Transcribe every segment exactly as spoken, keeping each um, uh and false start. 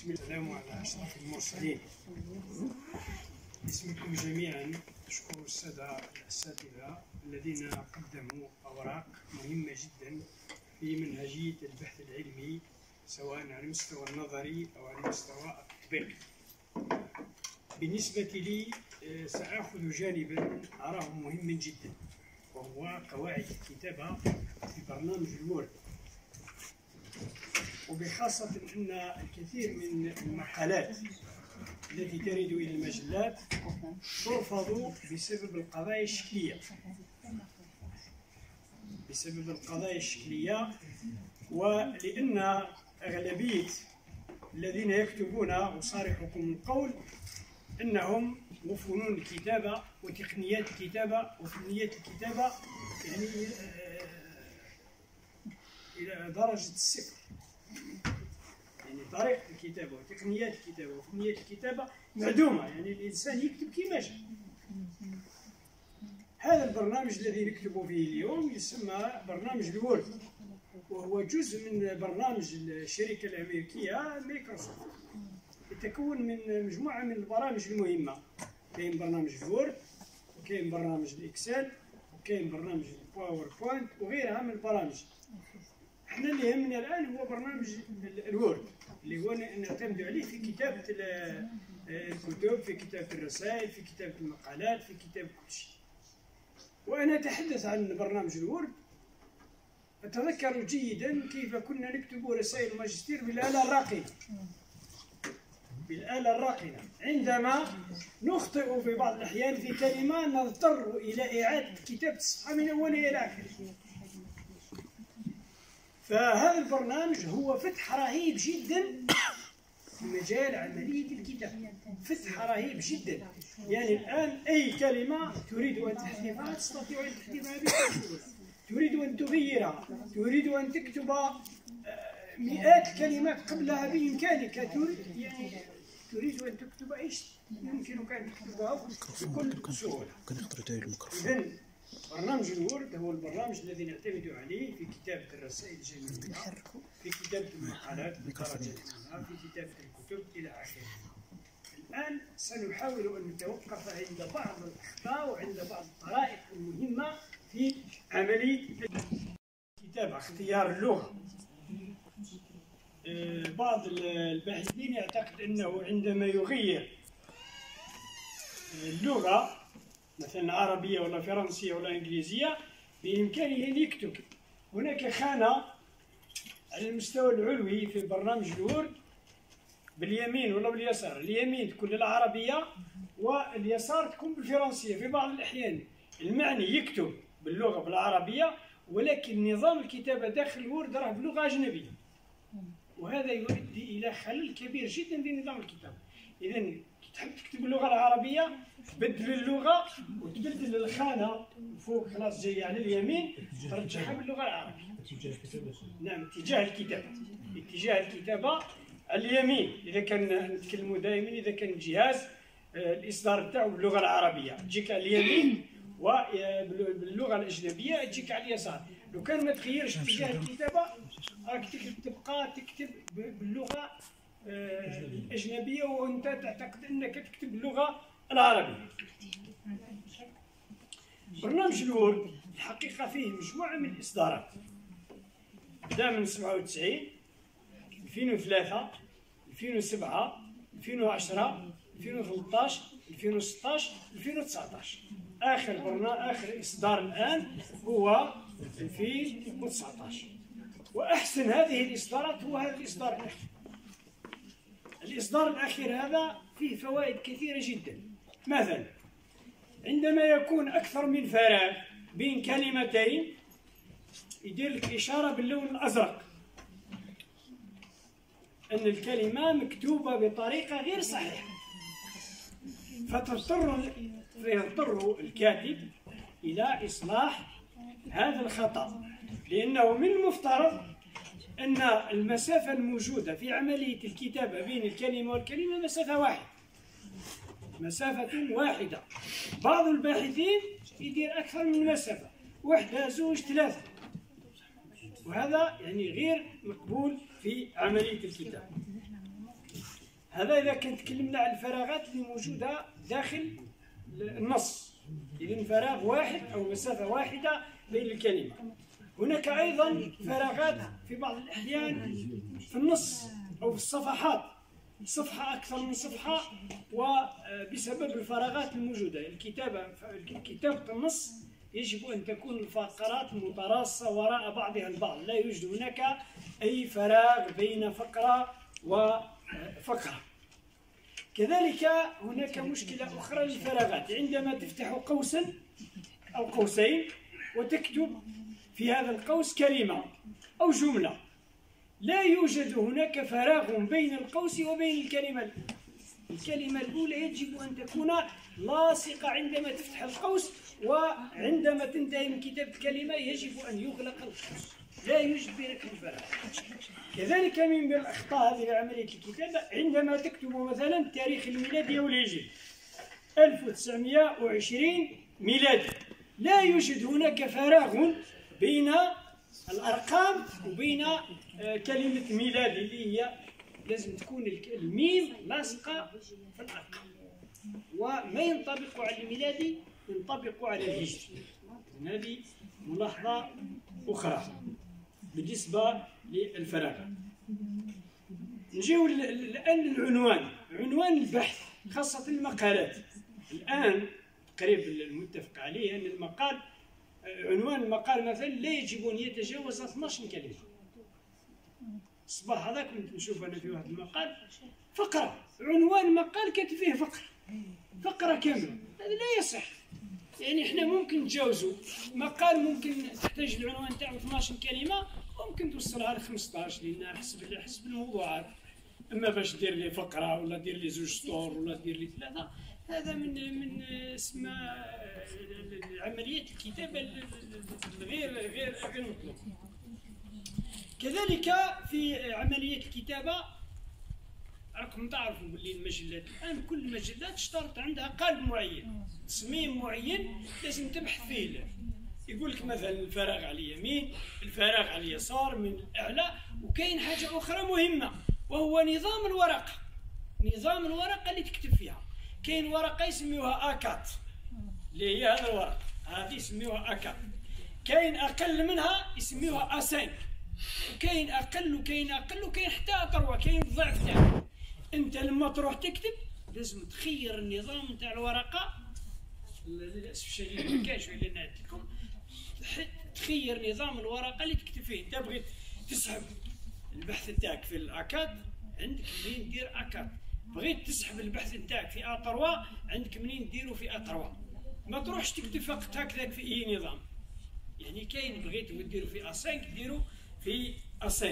بسم الله السلام على أشرف المرسلين. باسمكم جميعا أشكر السادة الأساتذة الذين قدموا أوراق مهمة جدا في منهجية البحث العلمي سواء على المستوى النظري أو على المستوى التطبيقي. بالنسبة لي سآخذ جانبا أراه مهما جدا وهو قواعد الكتابة في برنامج الوورد، وبخاصة أن الكثير من المقالات التي ترد إلى المجلات ترفض بسبب القضايا الشكلية بسبب القضايا الشكلية ولأن أغلبية الذين يكتبون أصارحكم القول أنهم وفنون الكتابة وتقنيات الكتابة وفنيات الكتابة يعني إلى درجة الصفر. يعني طريقة الكتابة وتقنيات الكتابة وفنيات الكتابة معدومة، يعني الإنسان يكتب كما جاء. هذا البرنامج الذي نكتب فيه اليوم يسمى برنامج الوورد، وهو جزء من برنامج الشركة الأمريكية مايكروسوفت، يتكون من مجموعة من البرامج المهمة. كاين برنامج الوورد، وكاين برنامج الإكسل، وكاين برنامج الباوربوينت وغيرها من البرامج. احنا اللي يهمنا الآن هو برنامج الوورد اللي هو نعتمد عليه في كتابة الكتب، في كتابة الرسائل، في كتابة المقالات، في كتابة كل شيء. وأنا أتحدث عن برنامج الوورد. أتذكر جيدا كيف كنا نكتب رسائل الماجستير بالآلة الراقنة بالآلة الراقنة عندما نخطئ في بعض الأحيان في كلمة نضطر إلى إعادة كتابة الصفحة من أولها إلى آخرها. فهذا البرنامج هو فتح رهيب جدا في مجال عملية الكتابة، فتح رهيب جدا. يعني الآن أي كلمة تريد أن تحذفها تستطيع أن تحذفها بكل سهولة، تريد أن تغيرها، تريد أن تكتب مئات الكلمات قبلها بإمكانك، تريد يعني تريد أن تكتب أي شيء يمكنك أن تكتبه بكل سهولة. إذن برنامج الوورد هو البرنامج الذي نعتمد عليه في كتابة الرسائل الجانبية، في كتابة المقالات بدرجة منها، في كتابة الكتب إلى آخره. الآن سنحاول أن نتوقف عند بعض الأخطاء وعند بعض الطرائق المهمة في عملية الكتابة. اختيار اللغة. بعض الباحثين يعتقد أنه عندما يغير اللغة مثلا عربية ولا فرنسية ولا إنجليزية بإمكانه أن يكتب. هناك خانة على المستوى العلوي في برنامج الوورد باليمين ولا باليسار، اليمين تكون للعربية واليسار تكون بالفرنسية. في بعض الأحيان المعني يكتب باللغة بالعربية ولكن نظام الكتابة داخل الوورد راه بلغة أجنبية، وهذا يؤدي إلى خلل كبير جدا في نظام الكتابة. إذن تحب تكتب باللغة العربية بدل اللغة وتبدل الخانة فوق خلاص جاية على اليمين ترجعها باللغة العربية. نعم، اتجاه الكتابة اتجاه الكتابة اليمين إذا كان نتكلموا دائما إذا كان الجهاز الإصدار تاعو باللغة العربية تجيك على اليمين، وباللغة الأجنبية تجيك على اليسار. لو كان ما تغيرش اتجاه الكتابة راك تبقى تكتب باللغة الأجنبية وأنت تعتقد أنك تكتب باللغة العربية. برنامج الوورد الحقيقة فيه مجموعة من الإصدارات، بدأ من سبعة وتسعين، ألفين وثلاثة، ألفين وسبعة، ألفين وعشرة، ألفين وثلاثطاش، ألفين وستطاش، ألفين وتسعطاش. آخر برنامج آخر إصدار الآن هو ألفين وتسعطاش. وأحسن هذه الإصدارات هو هذا الإصدار الأخير. الإصدار الأخير هذا فيه فوائد كثيرة جدا. مثلا عندما يكون أكثر من فراغ بين كلمتين يدير لك إشارة باللون الأزرق أن الكلمة مكتوبة بطريقة غير صحيحة، فتضطر فيضطر الكاتب إلى إصلاح هذا الخطأ، لأنه من المفترض أن المسافة الموجودة في عملية الكتابة بين الكلمة والكلمة مسافة واحدة مسافة واحدة. بعض الباحثين يدير أكثر من مسافة، واحدة، زوج، ثلاثة، وهذا يعني غير مقبول في عملية الكتابة. هذا إذا كان تكلمنا على الفراغات اللي موجودة داخل النص، إذن فراغ واحد أو مسافة واحدة بين الكلمة. هناك أيضا فراغات في بعض الأحيان في النص أو في الصفحات، صفحة أكثر من صفحة، وبسبب الفراغات الموجودة. الكتابة كتابة النص يجب أن تكون الفقرات متراصة وراء بعضها البعض، لا يوجد هناك أي فراغ بين فقرة وفقرة. كذلك هناك مشكلة أخرى للفراغات، عندما تفتح قوسا أو قوسين وتكتب في هذا القوس كلمة أو جملة، لا يوجد هناك فراغ بين القوس وبين الكلمة. الكلمة الأولى يجب أن تكون لاصقة عندما تفتح القوس، وعندما تنتهي من كتابة الكلمة يجب أن يغلق القوس، لا يوجد بينك الفراغ. كذلك من بين الأخطاء هذه عملية الكتابة، عندما تكتب مثلا التاريخ الميلادي أو الهجري ألف وتسعمائة وعشرين ميلادي، لا يوجد هناك فراغ بين الأرقام وبين كلمة ميلادي اللي هي لازم تكون الميم لاصقة في الأرقام، وما ينطبق على الميلادي ينطبق على الهجري. هذه ملاحظة أخرى بالنسبة للفراغ. نجيو الآن للعنوان، عنوان البحث خاصة المقالات. الآن قريب المتفق عليه أن المقال، عنوان المقال مثلا لا يجب أن يتجاوز اثناش كلمة. الصباح هذا كنت نشوف أنا في واحد المقال فقرة، عنوان مقال كاتب فيه فقرة، فقرة كاملة، هذا لا يصح. يعني احنا ممكن نتجاوزوا مقال، ممكن تحتاج العنوان تاعو اثناش كلمة، ممكن توصلها ل خمسطاش، لأن حسب حسب الموضوعات. أما باش دير لي فقرة ولا دير لي زوج سطور ولا دير لي ثلاثة، هذا من من اسمها عملية الكتابة غير غير غير مطلوبة. كذلك في عملية الكتابة، راكم تعرفوا باللي المجلات الآن كل المجلات اشترط عندها قالب معين، تصميم معين لازم تبحث فيه. يقول لك مثلا الفراغ على اليمين، الفراغ على اليسار، من الأعلى. وكاين حاجة أخرى مهمة وهو نظام الورقة، نظام الورقة اللي تكتب فيها. كاين ورقة يسميوها آكات اللي هي هذا الورق، هذه يسميوها آكات. كاين أقل منها يسميوها أسين، وكاين أقل وكاين أقل وكاين حتى أطروة، كاين الضعف تاعها. أنت لما تروح تكتب لازم تخير النظام نتاع الورقة، للأسف الشديد ما كانش ولا نعطيكم، تخير نظام الورقة اللي تكتب فيه. أنت بغيت تسحب البحث نتاعك في الآكات، عندك منين دير آكات. بغيت تسحب البحث نتاعك في أطروة، عندك منين ديرو في أطروة. ما تروحش تكتب فقط هكذاك في أي نظام. يعني كاين بغيتو ديرو في أ5 ديرو في أ5.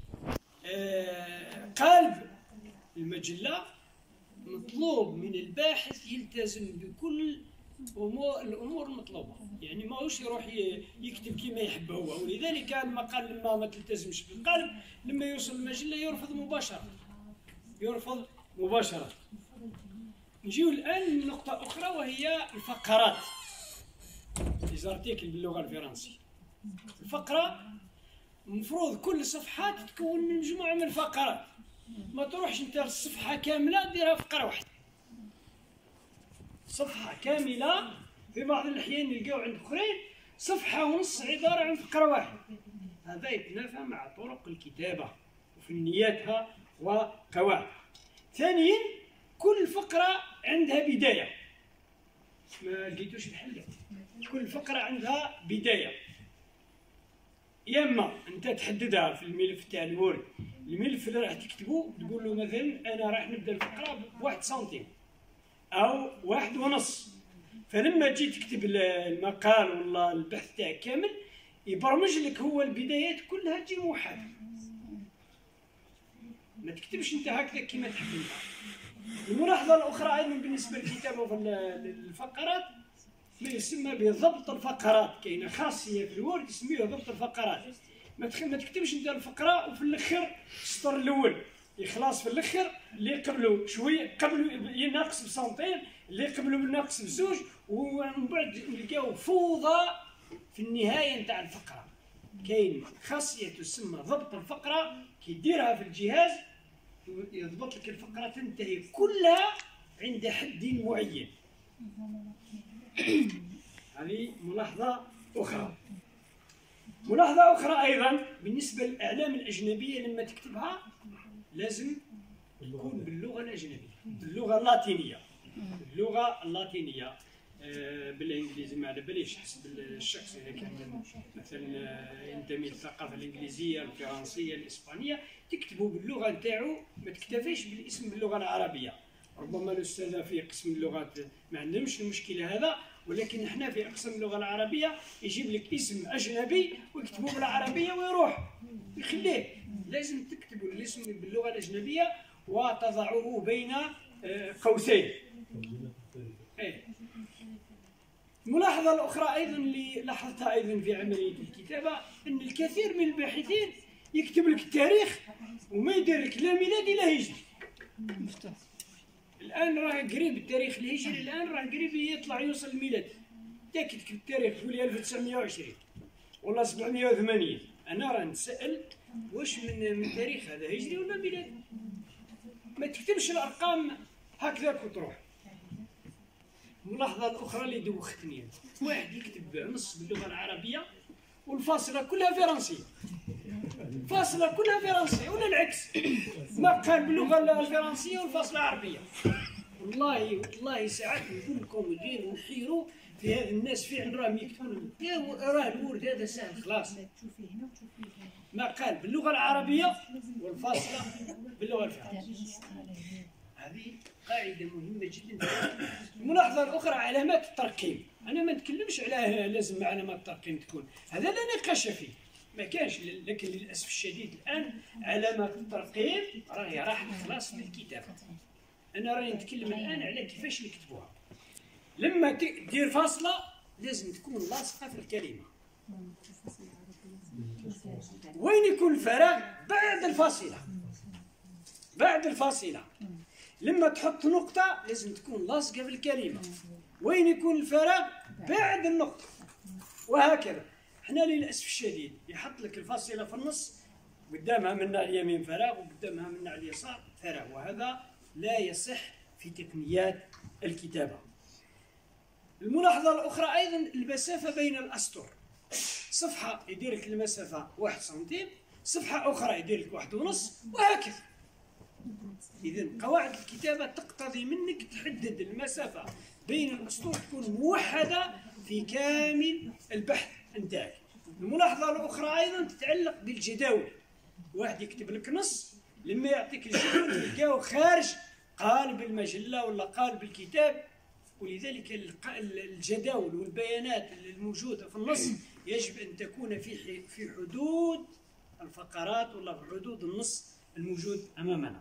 آه قالب المجلة مطلوب من الباحث يلتزم بكل أمور الأمور المطلوبة، يعني ماهوش يروح يكتب كما يحب هو. ولذلك المقال لما ما تلتزمش بالقالب، لما يوصل المجلة يرفض مباشرة، يرفض مباشرة. نجيو الآن لنقطة أخرى وهي الفقرات، ليزارتيكل باللغة الفرنسية. الفقرة المفروض كل صفحة تتكون من مجموعة من الفقرات، ما تروحش انت الصفحة كاملة ديرها فقرة واحدة. صفحة كاملة في بعض الأحيان نلقاو عند آخرين صفحة ونص عبارة عن فقرة واحدة، هذا يتنافى مع طرق الكتابة وفنياتها وقواعدها. ثانيا كل فقرة عندها بداية، ما لقيتوش الحل، كل فقرة عندها بداية. يا اما انت تحددها في الملف تاع الوورد، الملف اللي راح تكتبه تقول له مثلا انا راح نبدا الفقره بواحد سنتيم او واحد ونص، فلما تجي تكتب المقال ولا البحث تاعك كامل يبرمج لك هو البدايات كلها تجي موحده، ما تكتبش انت هكذا كما تحب انت. الملاحظه الاخرى ايضا بالنسبه للكتابه في الفقرات ما يسمى بضبط الفقرات. كاينه خاصيه في الوورد يسميوها ضبط الفقرات. ما تكتبش انت الفقره وفي الاخر السطر الاول يخلص في الاخر، اللي قبله شويه قبله يناقص بسنتين، اللي قبله ناقص بزوج، ومن بعد نلقاو فوضى في النهايه نتاع الفقره. كاين خاصيه تسمى ضبط الفقره، كي ديرها في الجهاز يضبط لك الفقرة تنتهي كلها عند حد معين. هذه ملاحظة أخرى. ملاحظة أخرى أيضا بالنسبة للأعلام الأجنبية، لما تكتبها لازم تكون باللغة الأجنبية، باللغة اللاتينية. اللغة اللاتينية آه بالإنجليزي ما على باليش، حسب الشخص إذا كان مثلا ينتمي للثقافة الإنجليزية الفرنسية الإسبانية تكتبوا باللغة نتاعو، ما تكتفيش بالاسم باللغة العربية. ربما الأستاذة في قسم اللغات ما عندهمش المشكلة هذا، ولكن احنا في قسم اللغة العربية يجيب لك اسم أجنبي ويكتبوه بالعربية ويروح يخليه. لازم تكتبوا الاسم باللغة الأجنبية وتضعوه بين قوسين. إيه. الملاحظة الأخرى أيضا اللي لاحظتها أيضا في عملية الكتابة أن الكثير من الباحثين يكتب لك التاريخ وما يدير لك لا ميلادي لا هجري. الآن راه قريب التاريخ الهجري، الآن راه قريب يطلع يوصل الميلاد. انت تكتب التاريخ تقول لي ألف وتسعمائة وعشرين ولا سبعمائة وثمانين، أنا راه نتسأل واش من من تاريخ هذا هجري ولا ميلادي؟ ما تكتبش الأرقام هكذاك وتروح. الملاحظة الأخرى اللي دوختني، واحد يكتب نص باللغة العربية والفاصلة كلها فرنسية، فاصلة كلها فرنسية ولا العكس، ما قال باللغة الفرنسية والفاصلة عربية. والله والله ساعات نقول لكم غير نحيروا في هذا الناس، فعلا راهم يكتبون راه الورد هذا سهل خلاص، ما قال باللغة العربية والفاصلة باللغة الفرنسية. هذه قاعدة مهمة جدا. الملاحظة الأخرى علامات الترقيم. أنا ما نتكلمش على لازم علامات الترقيم تكون، هذا لا نقاش فيه، ما كانش، لكن للأسف الشديد الآن علامات الترقيم راهي راحت خلاص للكتابة. أنا راني نتكلم الآن على كيفاش نكتبوها. لما تدير فاصلة لازم تكون لاصقة في الكلمة. وين يكون الفراغ؟ بعد الفاصلة، بعد الفاصلة. لما تحط نقطة لازم تكون لاصقة في الكلمة. وين يكون الفراغ؟ بعد النقطة. وهكذا. احنا للأسف الشديد يحط لك الفاصلة في النص، قدامها من على اليمين فراغ وقدامها من على اليسار فراغ، وهذا لا يصح في تقنيات الكتابة. الملاحظة الأخرى أيضا المسافة بين الأسطر. صفحة يدير لك المسافة واحد سنتيم، صفحة أخرى يدير لك واحد ونص، وهكذا. إذا قواعد الكتابة تقتضي منك تحدد المسافة بين الأسطر تكون موحدة في كامل البحث نتاعك. الملاحظة الأخرى أيضا تتعلق بالجداول. واحد يكتب لك نص، لما يعطيك الجدول تلقاه خارج قالب المجلة ولا قالب الكتاب، ولذلك الجداول والبيانات الموجودة في النص يجب أن تكون في في حدود الفقرات ولا في حدود النص الموجود أمامنا.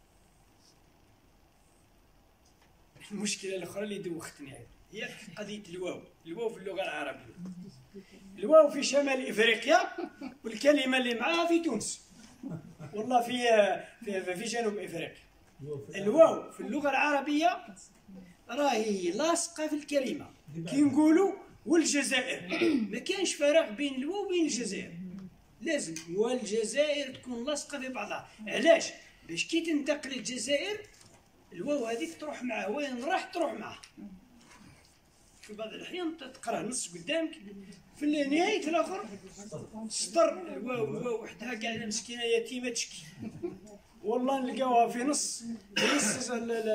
المشكلة الأخرى اللي دوختني هي قضية الواو. الواو في اللغة العربية، الواو في شمال إفريقيا والكلمة اللي معاها في تونس، والله في في, في جنوب إفريقيا. الواو في اللغة العربية راهي لاصقة في الكلمة، كي نقولوا والجزائر، ما كانش فراغ بين الواو وبين الجزائر، لازم والجزائر تكون لاصقة في بعضها. علاش؟ باش كي تنتقل الجزائر الواو هذيك تروح معاه، وين راح تروح معاه. في بعض الأحيان تقرأ نص قدامك في نهاية الآخر سطر الواو الواو وحدها قاعدة مسكينة يتيمة تشكي، والله نلقاوها في نص في نص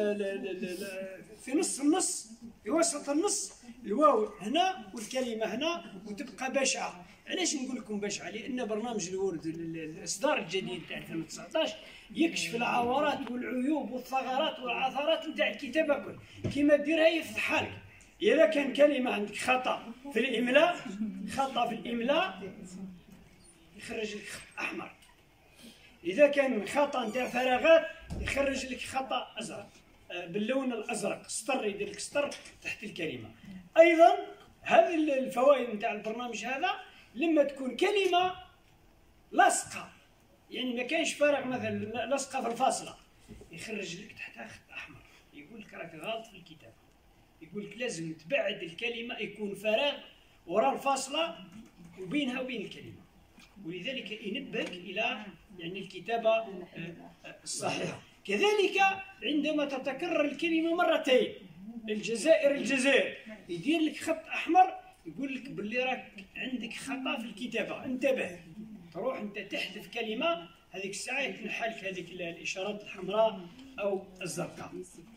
في نص النص في وسط النص الواو هنا والكلمة هنا، وتبقى بشعة. علاش نقول لكم بشعة؟ لأن برنامج الورد الإصدار الجديد تاع ألفين وتسعطاش يكشف العورات والعيوب والثغرات والعثرات نتاع الكتابة كل، كيما ديرها يفتحها لك. إذا كان كلمة عندك خطأ في الإملاء، خطأ في الإملاء يخرج لك خط أحمر. إذا كان خطأ نتاع فراغات يخرج لك خطأ أزرق باللون الأزرق، سطر يدير لك سطر تحت الكلمة. أيضا هذه الفوائد نتاع البرنامج هذا، لما تكون كلمة لاصقة يعني ما كاينش فراغ مثلا لاصقة في الفاصلة، يخرج لك تحتها خط أحمر، يقول لك راك غلط في الكتابة، يقول لك لازم تبعد الكلمة يكون فراغ وراء الفاصلة وبينها وبين الكلمة. ولذلك ينبهك إلى يعني الكتابة الصحيحة. كذلك عندما تتكرر الكلمة مرتين، الجزائر الجزائر، يدير لك خط أحمر يقول لك باللي راك عندك خطأ في الكتابة، انتبه. تروح أنت تحذف كلمة، هذيك الساعة يتنحى لك هذيك الإشارات الحمراء أو الزرقاء.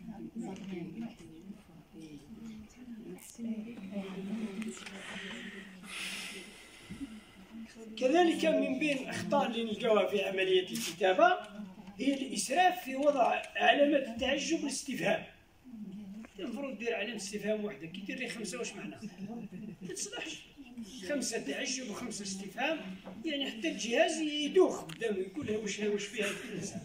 كذلك من بين الأخطاء اللي نلقاوها في عملية الكتابة هي الإسراف في وضع علامات التعجب والاستفهام. المفروض دير علامة استفهام واحدة، كي دير لي خمسة واش معناها؟ ما تصلحش. خمسة تعجب وخمسة استفهام، يعني حتى الجهاز يدوخ قدامه يقول له واش واش فيها هذا الإنسان.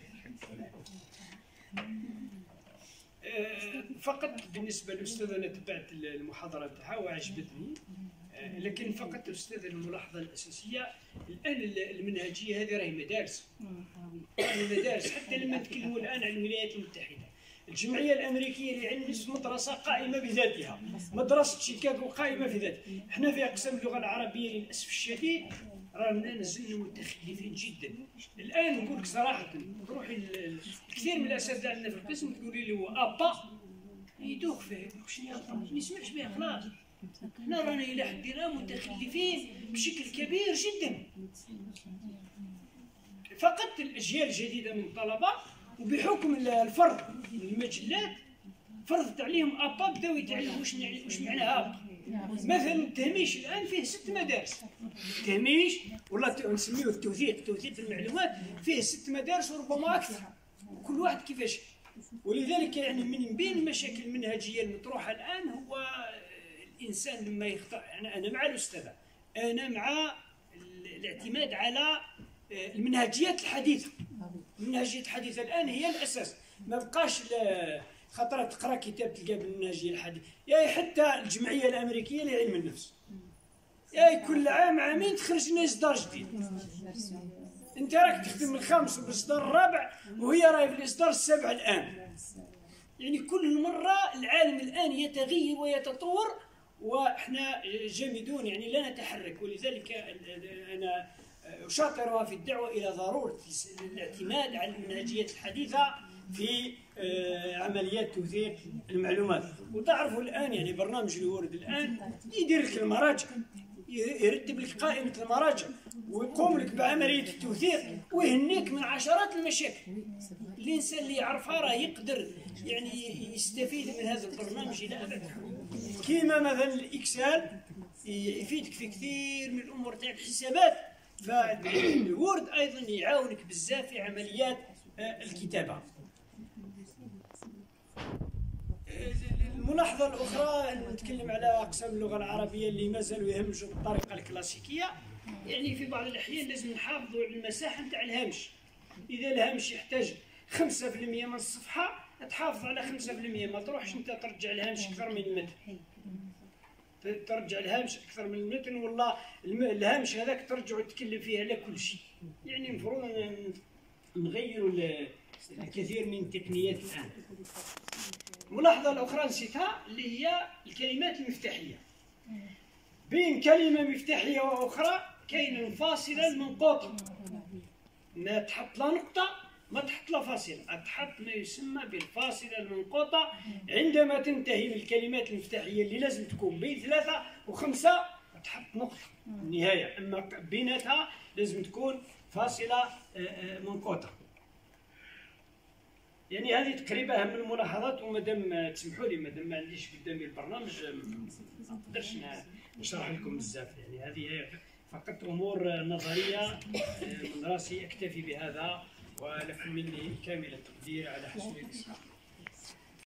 فقط بالنسبة للأستاذة أنا تبعت المحاضرة تاعها وعجبتني، لكن فقط الأستاذ الملاحظة الأساسية الآن المنهجية هذه راهي مدارس. المدارس حتى لما نتكلموا الآن عن الولايات المتحدة، الجمعية الأمريكية لعلم النفس مدرسة قائمة بذاتها، مدرسة شيكاغو قائمة في ذاتها. احنا في أقسام اللغة العربية للأسف الشديد رانا نزلنا متخلفين جدا. الآن نقول لك صراحة تروحي كثير من الأساتذة عندنا في القسم تقولي له أبا يدوخ فيه، يقول شنو أبا؟ ما يسمعش بها خلاص. احنا رانا إلى حدنا متخلفين بشكل كبير جدا. فقط الأجيال الجديدة من الطلبة وبحكم الفرض من المجلات فرضت عليهم أبا بداو يتعلموا واش واش معناها أبا. مثلا التهميش الآن فيه ست مدارس، التهميش ولا نسميوه التوثيق، توثيق المعلومات فيه ست مدارس وربما أكثر، كل واحد كيفاش. ولذلك يعني من بين المشاكل المنهجية المطروحة الآن هو الإنسان لما يختار. أنا أنا مع الأستاذة، أنا مع الاعتماد على المنهجيات الحديثة. المنهجيات الحديثة الآن هي الأساس، ما بقاش خاطر تقرا كتاب تلقى بالمنهجية الحديثة. يا حتى الجمعية الأمريكية لعلم النفس، يا كل عام عامين تخرج لنا إصدار جديد. أنت راك تخدم الخامس والإصدار الرابع وهي راهي في الإصدار السابع الآن. يعني كل مرة العالم الآن يتغير ويتطور وإحنا جامدون، يعني لا نتحرك. ولذلك أنا أشاطرها في الدعوة إلى ضرورة الاعتماد على المنهجيات الحديثة في عمليات توثيق المعلومات. وتعرفوا الآن يعني برنامج الورد الآن يدير لك المراجع، يرتب لك قائمة المراجع ويقوم لك بعملية التوثيق ويهنيك من عشرات المشاكل. الإنسان اللي يعرفها راه يقدر يعني يستفيد من هذا البرنامج إلى أبد. كيما مثلا الإكسال يفيدك في كثير من الأمور تاع الحسابات، فالوورد أيضا يعاونك بزاف في عمليات الكتابة. الملاحظة الأخرى نتكلم على أقسام اللغة العربية اللي ما زالوا يهمشوا بالطريقة الكلاسيكية. يعني في بعض الأحيان لازم نحافظوا على المساحة نتاع الهامش. إذا الهامش يحتاج خمسة في المية من الصفحة تحافظ على خمسة في المية، ما تروحش أنت ترجع الهامش أكثر من المتن. ترجع الهامش أكثر من المتن والله الهامش هذاك ترجع تتكلم فيه على كل شيء. يعني المفروض نغيروا الكثير من التقنيات الآن. الملاحظة الأخرى نسيتها اللي هي الكلمات المفتاحية. بين كلمة مفتاحية وأخرى كاين الفاصلة المنقوطة، ما تحط لا نقطة ما تحط لا فاصلة، تحط ما يسمى بالفاصلة المنقوطة عندما تنتهي من الكلمات المفتاحية اللي لازم تكون بين ثلاثة وخمسة تحط نقطة النهاية، أما بيناتها لازم تكون فاصلة منقوطة. يعني هذه تقريبا أهم الملاحظات. ومادام تسمحوا لي مادام ما عنديش قدامي البرنامج ما نقدرش نشرح لكم بزاف. يعني هذه فقط أمور نظرية من راسي. أكتفي بهذا ولكم مني كامل التقدير على حسن الإصغاء.